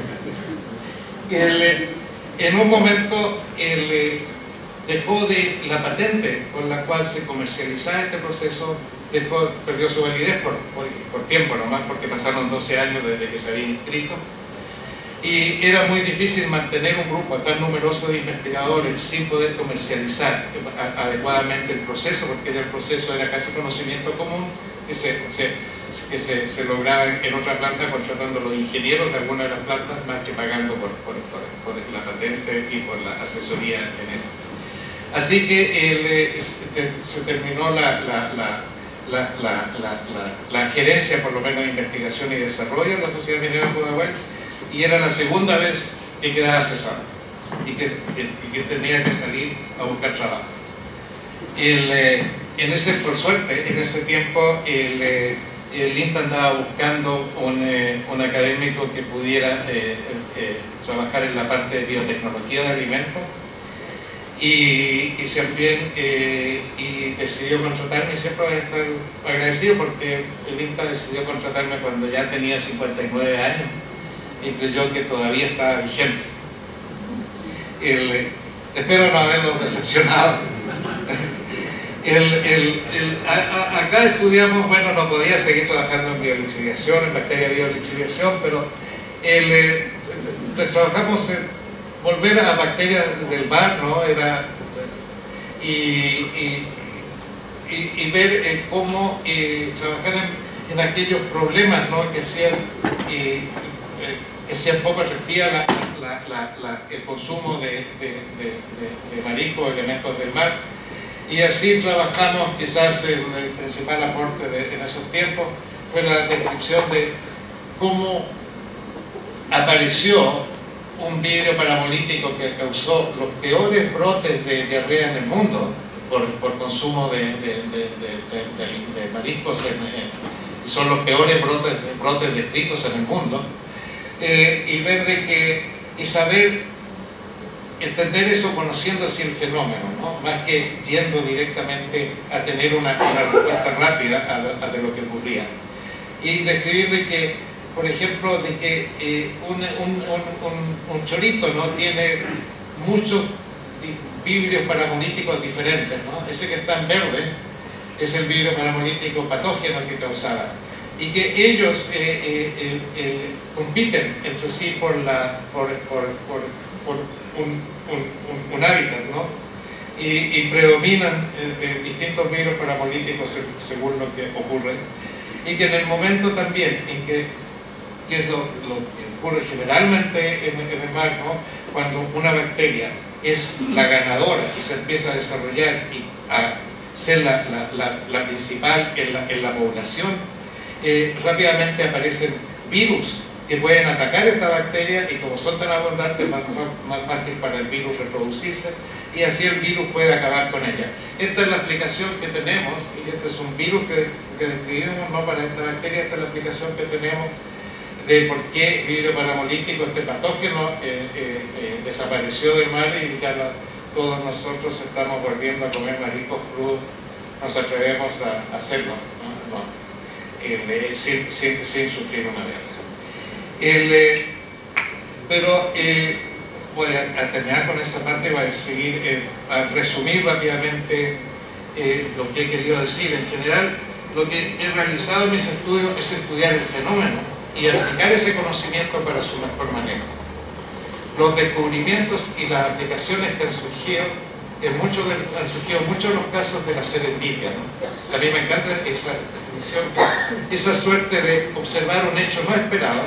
El, en un momento el, dejó de la patente con la cual se comercializaba este proceso, dejó, perdió su validez por, por, por tiempo nomás, porque pasaron doce años desde que se había inscrito. Y era muy difícil mantener un grupo tan numeroso de investigadores sin poder comercializar adecuadamente el proceso, porque el proceso era casi conocimiento común que se, se, que se, se lograba en otra planta contratando a los ingenieros de alguna de las plantas más que pagando por, por, por, por la patente y por la asesoría en eso. Así que el, este, se terminó la, la, la, la, la, la, la, la gerencia, por lo menos de investigación y desarrollo en la Sociedad Minera de Pudahuel, y era la segunda vez que quedaba cesado y que, y que tenía que salir a buscar trabajo. El, eh, en ese, por suerte, en ese tiempo el, eh, el INTA andaba buscando un, eh, un académico que pudiera eh, eh, trabajar en la parte de biotecnología de alimentos, y, y también eh, y decidió contratarme, y siempre voy a estar agradecido porque el INTA decidió contratarme cuando ya tenía cincuenta y nueve años y creyó que todavía estaba vigente. El, espero no haberlos decepcionado. El, el, el, a, a, acá estudiamos, bueno, no podía seguir trabajando en biolixiviación, en bacteria biolixiviación, pero el, eh, trabajamos en volver a bacterias del mar, ¿no? Era, y, y, y, y ver eh, cómo eh, trabajar en, en aquellos problemas, ¿no?, que hacían eh, que hacían poco efectiva la, la, la, la, el consumo de, de, de, de, de mariscos, elementos del mar. Y así trabajamos, quizás el, el principal aporte de, en esos tiempos fue la descripción de cómo apareció un vidrio parabolítico que causó los peores brotes de diarrea en el mundo por, por consumo de, de, de, de, de, de mariscos en, en, y son los peores brotes, brotes descritos en el mundo, eh, y ver de que, y saber entender eso conociendo así el fenómeno, ¿no? Más que yendo directamente a tener una, una respuesta rápida a, a de lo que ocurría. Y describir de que, por ejemplo, de que eh, un, un, un, un chorito, ¿no?, tiene muchos vidrios paramolíticos diferentes, ¿no? Ese que está en verde es el vidrio paramolítico patógeno que causaba. Y que ellos eh, eh, eh, eh, compiten entre sí por, la, por, por, por, por un, un, un, un hábitat, ¿no? Y, y predominan eh, eh, distintos virus paramolíticos según lo que ocurre. Y que en el momento también en que, que es lo, lo que ocurre generalmente en, en el mar, ¿no?, cuando una bacteria es la ganadora y se empieza a desarrollar y a ser la, la, la, la principal en la, en la población, eh, rápidamente aparecen virus que pueden atacar esta bacteria, y como son tan abundantes, es más, más, más fácil para el virus reproducirse, y así el virus puede acabar con ella. Esta es la explicación que tenemos, y este es un virus que, que describimos, no para esta bacteria. Esta es la explicación que tenemos de por qué vidrio paramolítico, este patógeno, eh, eh, eh, desapareció del mar, y ya la, todos nosotros estamos volviendo a comer mariscos crudos, nos atrevemos a, a hacerlo, ¿no? No, el, sin, sin, sin sufrir una guerra. El, eh, pero eh, voy a, a terminar con esa parte, voy a seguir, eh, a resumir rápidamente eh, lo que he querido decir. En general, lo que he realizado en mis estudios es estudiar el fenómeno y aplicar ese conocimiento para su mejor manejo. Los descubrimientos y las aplicaciones que han surgido, en muchos de, han surgido muchos de los casos de la serendipia, ¿no? A mí me encanta esa definición, esa suerte de observar un hecho no esperado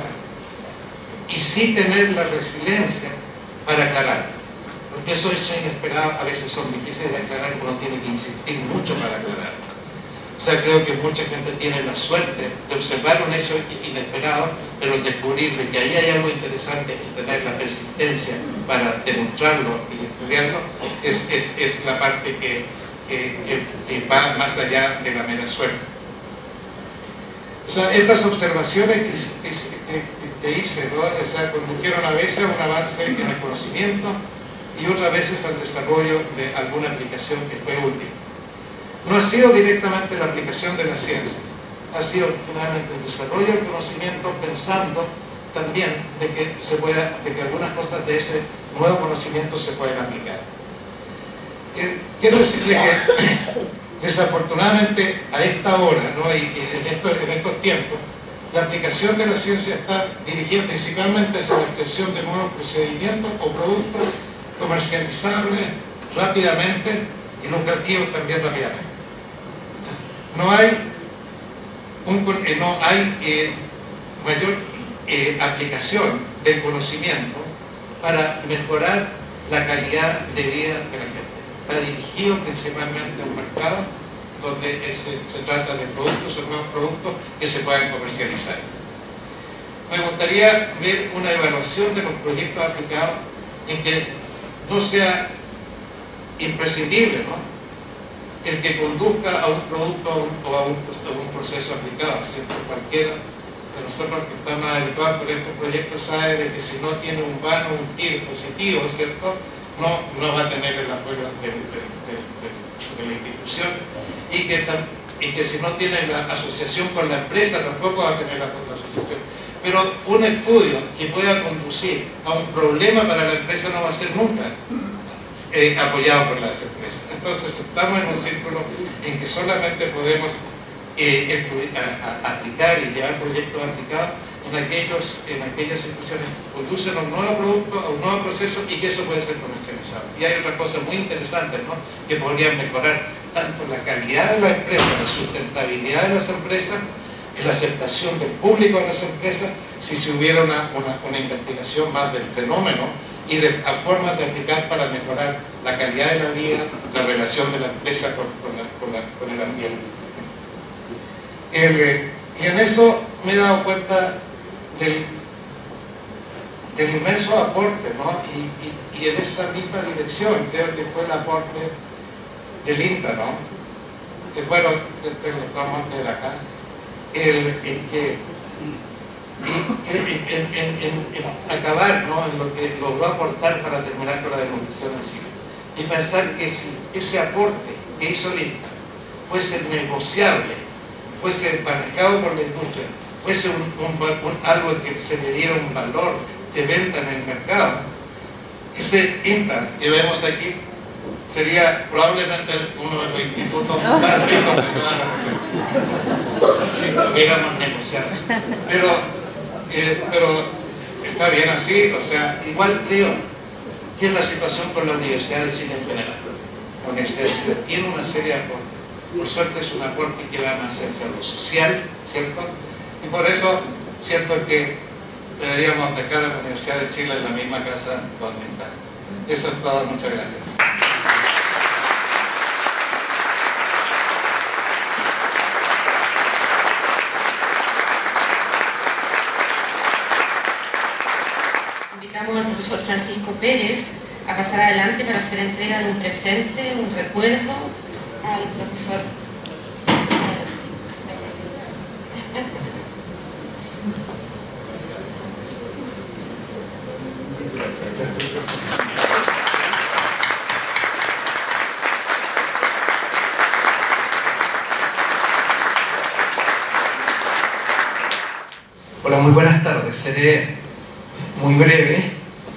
y sí tener la resiliencia para aclarar, porque esos hechos inesperados a veces son difíciles de aclarar, uno tiene que insistir mucho para aclarar. O sea, creo que mucha gente tiene la suerte de observar un hecho inesperado, pero descubrir de que ahí hay algo interesante y tener la persistencia para demostrarlo y estudiarlo, es, es, es la parte que, que, que, que va más allá de la mera suerte. O sea, estas observaciones que, que, que hice, ¿no?, o sea, condujeron a veces a un avance en el conocimiento y otras veces al desarrollo de alguna aplicación que fue útil. No ha sido directamente la aplicación de la ciencia, ha sido finalmente el desarrollo del conocimiento, pensando también de que, se pueda, de que algunas cosas de ese nuevo conocimiento se pueden aplicar. Quiero decirle que desafortunadamente a esta hora, ¿no?, y en, estos, en estos tiempos, la aplicación de la ciencia está dirigida principalmente hacia la obtención de nuevos procedimientos o productos comercializables rápidamente y lucrativos también rápidamente. No hay, un, no hay eh, mayor eh, aplicación del conocimiento para mejorar la calidad de vida de la gente. Está dirigido principalmente a un mercado donde se, se trata de productos o nuevos productos que se puedan comercializar. Me gustaría ver una evaluación de los proyectos aplicados en que no sea imprescindible, ¿no?, el que conduzca a un producto o a un, a un proceso aplicado. Siempre cualquiera de nosotros que estamos habituados por estos proyectos sabe de que si no tiene un vano, un tiro positivo, ¿cierto?, no, no va a tener el apoyo de, de, de, de, de la institución, y que, y que si no tiene la asociación con la empresa tampoco va a tener la, la asociación. Pero un estudio que pueda conducir a un problema para la empresa no va a ser nunca Eh, apoyado por las empresas. Entonces estamos en un círculo en que solamente podemos eh, a, a, aplicar y llevar proyectos aplicados en, aquellos, en aquellas situaciones que conducen a un nuevo producto, a un nuevo proceso, y que eso puede ser comercializado. Y hay otras cosas muy interesantes, ¿no?, que podrían mejorar tanto la calidad de la empresa, la sustentabilidad de las empresas, la aceptación del público de las empresas, si se hubiera una, una, una investigación más del fenómeno y de a formas de aplicar para mejorar la calidad de la vida, la relación de la empresa con, con, la, con, la, con el ambiente. El, y en eso me he dado cuenta del, del inmenso aporte, ¿no?, y, y, y en esa misma dirección creo que fue el aporte del INTA, ¿no?, que fueron el doctor Montes de acá, el, el que en, en, en, en, en acabar, ¿no?, en lo que logró aportar para terminar con la demostración en Chile, y pensar que si ese aporte que hizo el I N T A fuese negociable, fuese manejado por la industria, fuese un, un, un, algo que se le diera un valor de venta en el mercado, ese I N T A que vemos aquí sería probablemente uno de los institutos más ricos si tuviéramos negociados. Pero, eh, pero está bien así, o sea, igual creo que es la situación con la Universidad de Chile en general. La Universidad de Chile tiene una serie de aportes. Por suerte es un aporte que va más hacia lo social, ¿cierto? Y por eso siento que deberíamos dejar a la Universidad de Chile en la misma casa donde está. Eso es todo, muchas gracias. Invitamos al profesor Francisco Pérez a pasar adelante para hacer entrega de un presente, un recuerdo al profesor. Hola, muy buenas tardes. Seré muy breve. Eh,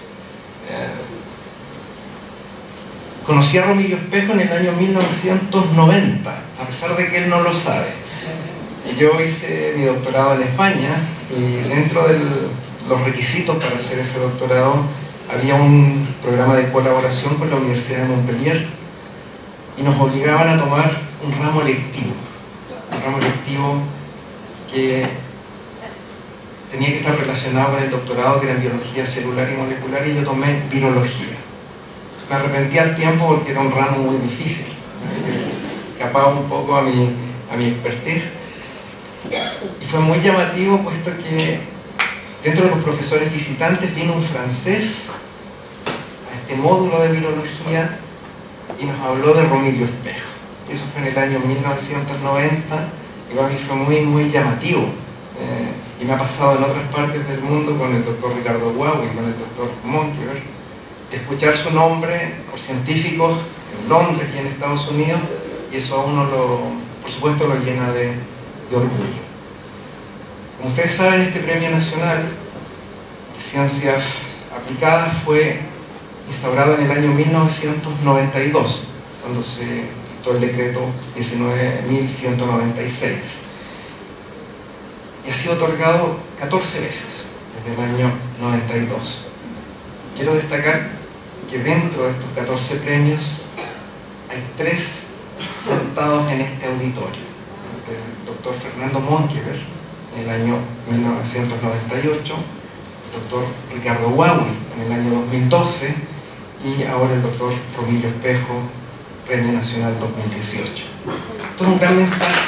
conocí a Romilio Espejo en el año mil novecientos noventa, a pesar de que él no lo sabe. Yo hice mi doctorado en España y dentro de los requisitos para hacer ese doctorado había un programa de colaboración con la Universidad de Montpellier y nos obligaban a tomar un ramo electivo, un ramo electivo que tenía que estar relacionado con el doctorado, que era en biología celular y molecular, y yo tomé virología. Me arrepentí al tiempo porque era un ramo muy difícil, escapaba un poco a mi, a mi expertise, y fue muy llamativo puesto que dentro de los profesores visitantes vino un francés a este módulo de virología y nos habló de Romilio Espejo. Eso fue en el año mil novecientos noventa y para mí fue muy, muy llamativo. Eh, y me ha pasado en otras partes del mundo con el doctor Ricardo Guau y con el doctor Monkever, escuchar su nombre por científicos en Londres y en Estados Unidos, y eso a uno, lo, por supuesto, lo llena de, de orgullo. Como ustedes saben, este Premio Nacional de Ciencias Aplicadas fue instaurado en el año mil novecientos noventa y dos, cuando se dictó el decreto diecinueve mil ciento noventa y seis. Y ha sido otorgado catorce veces desde el año noventa y dos. Quiero destacar que dentro de estos catorce premios hay tres sentados en este auditorio. El doctor Fernando Monkever en el año mil novecientos noventa y ocho, el doctor Ricardo Guau en el año dos mil doce y ahora el doctor Romilio Espejo, Premio Nacional dos mil dieciocho. Esto es un gran mensaje.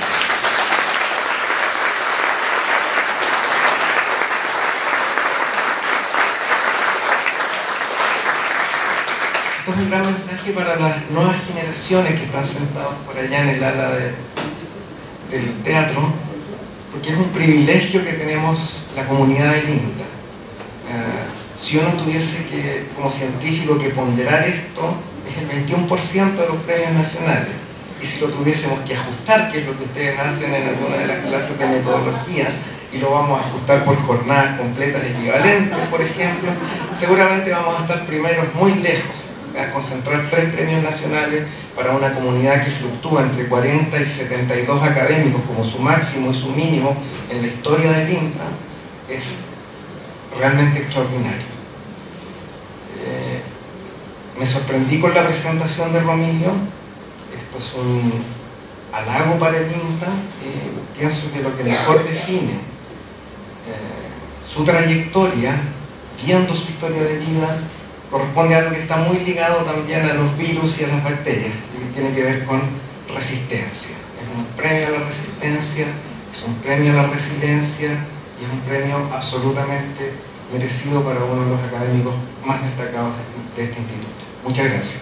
Esto es un gran mensaje para las nuevas generaciones que están sentados por allá en el ala de, del teatro, porque es un privilegio que tenemos la comunidad del INTA. Uh, si uno tuviese que, como científico, que ponderar esto, es el veintiuno por ciento de los premios nacionales. Y si lo tuviésemos que ajustar, que es lo que ustedes hacen en alguna de las clases de metodología, y lo vamos a ajustar por jornadas completas equivalentes, por ejemplo, seguramente vamos a estar primeros muy lejos, a concentrar tres premios nacionales para una comunidad que fluctúa entre cuarenta y setenta y dos académicos como su máximo y su mínimo en la historia del INTA, es realmente extraordinario. Eh, me sorprendí con la presentación de Romilio. Esto es un halago para el INTA y pienso que lo que mejor define eh, su trayectoria, viendo su historia de vida, corresponde a algo que está muy ligado también a los virus y a las bacterias, y que tiene que ver con resistencia. Es un premio a la resistencia, es un premio a la resiliencia y es un premio absolutamente merecido para uno de los académicos más destacados de este instituto. Muchas gracias.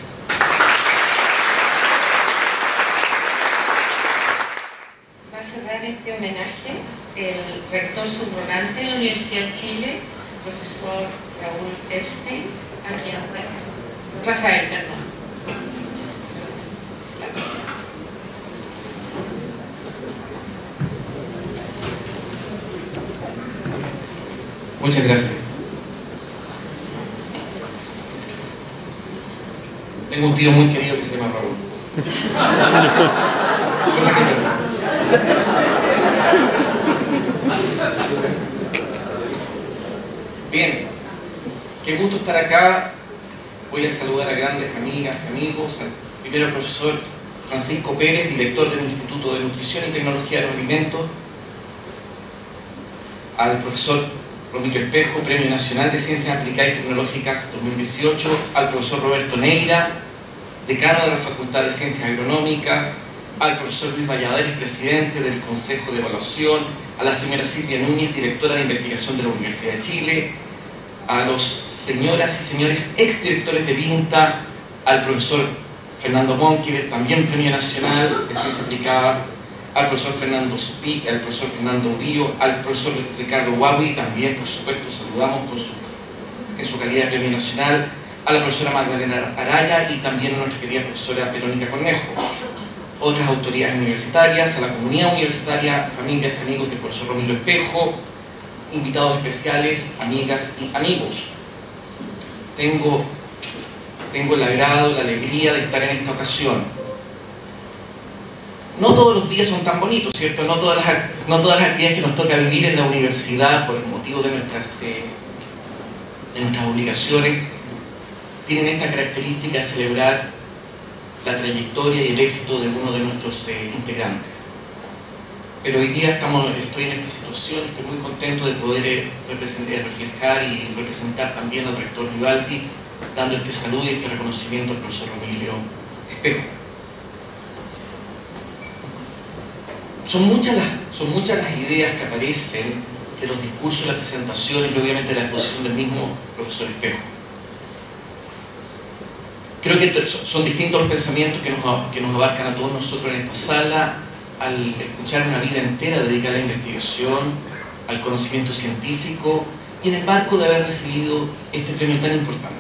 Va a cerrar este homenaje el rector subrogante de la Universidad de Chile, profesor Raúl Epstein, a quien Rafael, perdón. Muchas gracias. Tengo un tío muy querido que se llama Raúl. Cosa que no. Bien, qué gusto estar acá. Voy a saludar a grandes amigas y amigos. Primero al profesor Francisco Pérez, director del Instituto de Nutrición y Tecnología de los Alimentos. Al profesor Romilio Espejo, Premio Nacional de Ciencias Aplicadas y Tecnológicas dos mil dieciocho. Al profesor Roberto Neira, decano de la Facultad de Ciencias Agronómicas. Al profesor Luis Valladares, presidente del Consejo de Evaluación. A la señora Silvia Núñez, directora de Investigación de la Universidad de Chile. A los señoras y señores exdirectores de INTA, al profesor Fernando Monquiver, también Premio Nacional de Ciencias Aplicadas, al profesor Fernando Supi, al profesor Fernando Urío, al profesor Ricardo Huawi, también por supuesto saludamos con su, en su calidad de Premio Nacional, a la profesora Magdalena Araya y también a nuestra querida profesora Verónica Cornejo, otras autoridades universitarias, a la comunidad universitaria, familias y amigos del profesor Romilio Espejo, invitados especiales, amigas y amigos. Tengo, tengo el agrado, la alegría de estar en esta ocasión. No todos los días son tan bonitos, ¿cierto? No todas las, no todas las actividades que nos toca vivir en la universidad por el motivo de nuestras, eh, de nuestras obligaciones tienen esta característica de celebrar la trayectoria y el éxito de uno de nuestros eh, integrantes. Pero hoy día estamos, estoy en esta situación, estoy muy contento de poder eh, representar, reflejar y representar también al rector Vivaldi, dando este saludo y este reconocimiento al profesor Romilio Espejo. Son muchas, las, son muchas las ideas que aparecen de los discursos, las presentaciones y obviamente la exposición del mismo profesor Espejo. Creo que son distintos los pensamientos que nos, que nos abarcan a todos nosotros en esta sala al escuchar una vida entera dedicada a la investigación, al conocimiento científico y en el marco de haber recibido este premio tan importante.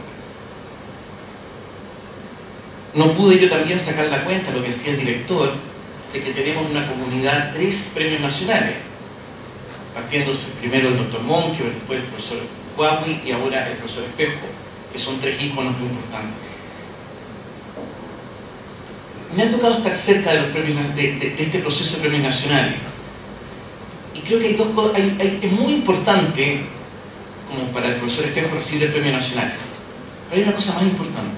No pude yo también sacar la cuenta, lo que decía el director, de que tenemos una comunidad, tres premios nacionales, partiendo primero el doctor Monquio, después el profesor Huawi y ahora el profesor Espejo, que son tres íconos muy importantes. Me ha tocado estar cerca de, los premios, de, de, de este proceso de premios nacionales. Y creo que hay dos cosas, hay, hay, es muy importante, como para el profesor Espejo recibir el premio nacional. Pero hay una cosa más importante.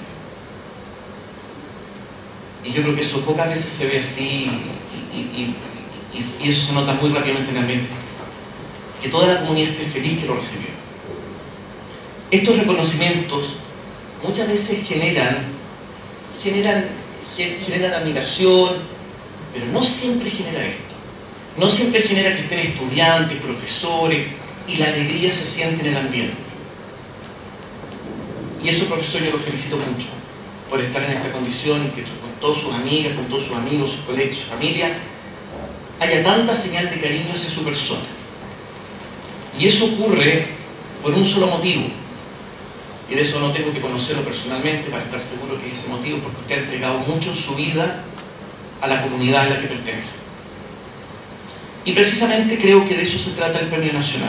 Y yo creo que eso pocas veces se ve así y, y, y, y, y eso se nota muy rápidamente en el ambiente. Que toda la comunidad esté feliz que lo recibió. Estos reconocimientos muchas veces generan, generan generan admiración, pero no siempre genera esto. No siempre genera que estén estudiantes, profesores, y la alegría se siente en el ambiente. Y eso, profesor, yo lo felicito mucho por estar en esta condición y que con todas sus amigas, con todos sus amigos, sus colegas, su familia, haya tanta señal de cariño hacia su persona. Y eso ocurre por un solo motivo. Y de eso no tengo que conocerlo personalmente para estar seguro que es ese motivo, porque usted ha entregado mucho en su vida a la comunidad a la que pertenece. Y precisamente creo que de eso se trata el Premio Nacional.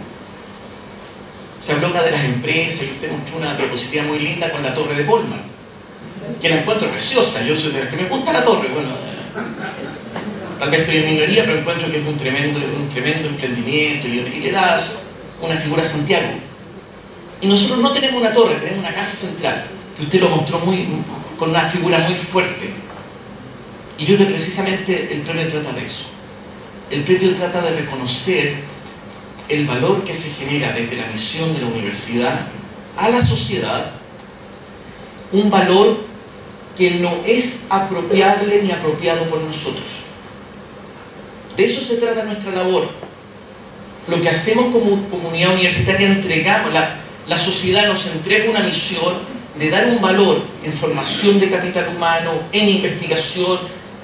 Se habló acá de las empresas y usted mostró una diapositiva muy linda con la Torre de Polman, que la encuentro preciosa. Yo soy de las que me gusta la torre. Bueno, tal vez estoy en minoría, pero encuentro que es un tremendo, un tremendo emprendimiento y, y le das una figura a Santiago. Y nosotros no tenemos una torre, tenemos una casa central, que usted lo mostró muy, con una figura muy fuerte. Y yo creo que precisamente el premio trata de eso. El premio trata de reconocer el valor que se genera desde la misión de la universidad a la sociedad, un valor que no es apropiable ni apropiado por nosotros. De eso se trata nuestra labor. Lo que hacemos como comunidad universitaria, entregamos, la, la sociedad nos entrega una misión de dar un valor en formación de capital humano, en investigación,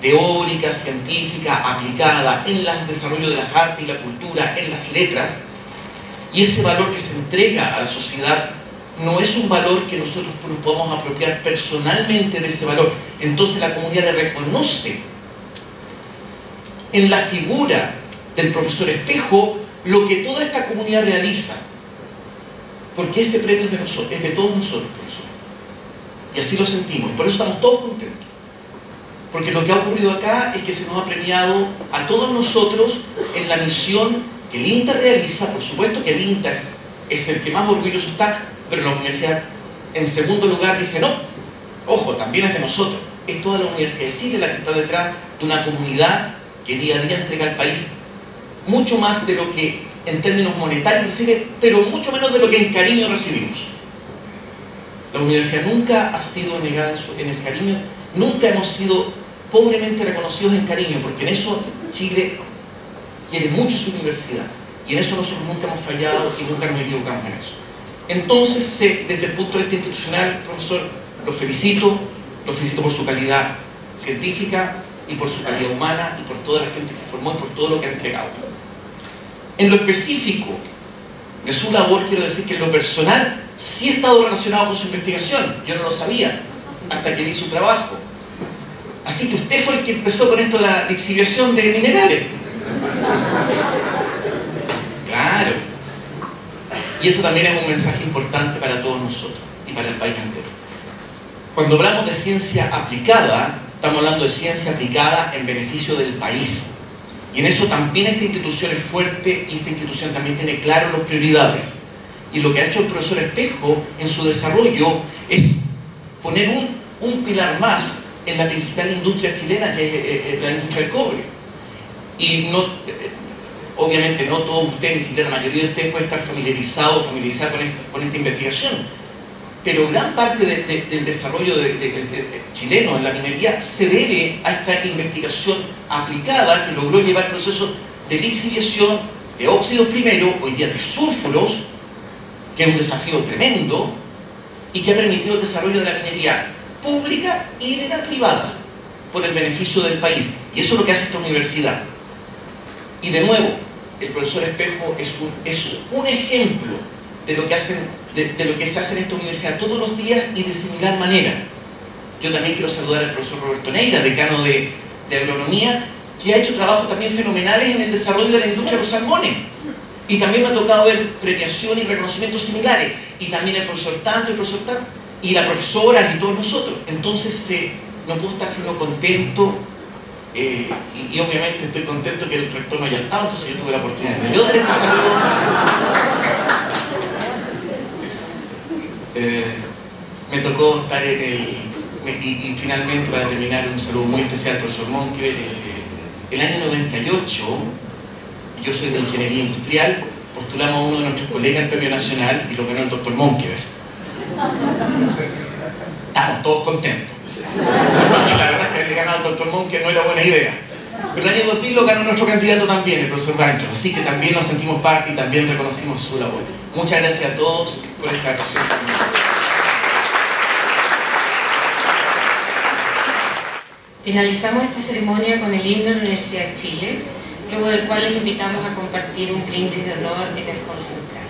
teórica, científica, aplicada en el desarrollo de las artes y la cultura, en las letras, y ese valor que se entrega a la sociedad no es un valor que nosotros nos podamos apropiar personalmente de ese valor. Entonces la comunidad le reconoce en la figura del profesor Espejo lo que toda esta comunidad realiza, porque ese premio es de nosotros, es de todos nosotros, profesor. Y así lo sentimos, y por eso estamos todos contentos. Porque lo que ha ocurrido acá es que se nos ha premiado a todos nosotros en la misión que el INTA realiza. Por supuesto que el INTA es, es el que más orgulloso está, pero la universidad en segundo lugar dice no, ojo, también es de nosotros. Es toda la Universidad de Chile la que está detrás de una comunidad que día a día entrega al país mucho más de lo que en términos monetarios recibe, pero mucho menos de lo que en cariño recibimos. La universidad nunca ha sido negada en, su, en el cariño, nunca hemos sido pobremente reconocidos en cariño, porque en eso Chile quiere mucho su universidad, y en eso nosotros nunca hemos fallado y nunca nos equivocamos en eso. Entonces, eh, desde el punto de vista institucional, profesor, lo felicito, lo felicito por su calidad científica y por su calidad humana y por toda la gente que formó y por todo lo que ha entregado. En lo específico de su labor, quiero decir que en lo personal sí he estado relacionado con su investigación. Yo no lo sabía hasta que vi su trabajo. Así que usted fue el que empezó con esto, la lixiviación de minerales. Claro. Y eso también es un mensaje importante para todos nosotros y para el país entero. Cuando hablamos de ciencia aplicada, estamos hablando de ciencia aplicada en beneficio del país. Y en eso también esta institución es fuerte, y esta institución también tiene claras las prioridades. Y lo que ha hecho el profesor Espejo en su desarrollo es poner un, un pilar más en la principal industria chilena, que es la industria del cobre. Y no, obviamente no todos ustedes, ni siquiera la mayoría de ustedes puede estar familiarizado o familiarizada con esta, con esta investigación, pero gran parte de, de, del desarrollo de, de, de, de chileno en la minería se debe a esta investigación aplicada que logró llevar procesos de lixiviación de óxidos primero, hoy día de sulfuros, que es un desafío tremendo, y que ha permitido el desarrollo de la minería pública y de la privada, por el beneficio del país. Y eso es lo que hace esta universidad. Y de nuevo, el profesor Espejo es un, es un ejemplo de lo, que hacen, de, de lo que se hace en esta universidad todos los días y de similar manera. Yo también quiero saludar al profesor Roberto Neira, decano de, de agronomía, que ha hecho trabajos también fenomenales en el desarrollo de la industria de los salmones. Y también me ha tocado ver premiación y reconocimientos similares. Y también el profesor tanto, el profesor tanto, y la profesora y todos nosotros. Entonces eh, no puedo estar siendo contento, eh, y, y obviamente estoy contento que el rector no haya estado, entonces yo tuve la oportunidad de yo dar este saludo. Eh, me tocó estar en el... Y, y finalmente, para terminar, un saludo muy especial al profesor Monque. El, el año noventa y ocho, yo soy de Ingeniería Industrial, postulamos a uno de nuestros colegas al Premio Nacional y lo ganó el doctor Monque. Estamos todos contentos. La verdad es que haberle ganado al doctor Monque no era buena idea. Pero el año dos mil lo ganó nuestro candidato también, el profesor Weintraub. Así que también nos sentimos parte y también reconocimos su labor. Muchas gracias a todos por esta ocasión. Finalizamos esta ceremonia con el himno de la Universidad de Chile, luego del cual les invitamos a compartir un brindis de honor en el hall central.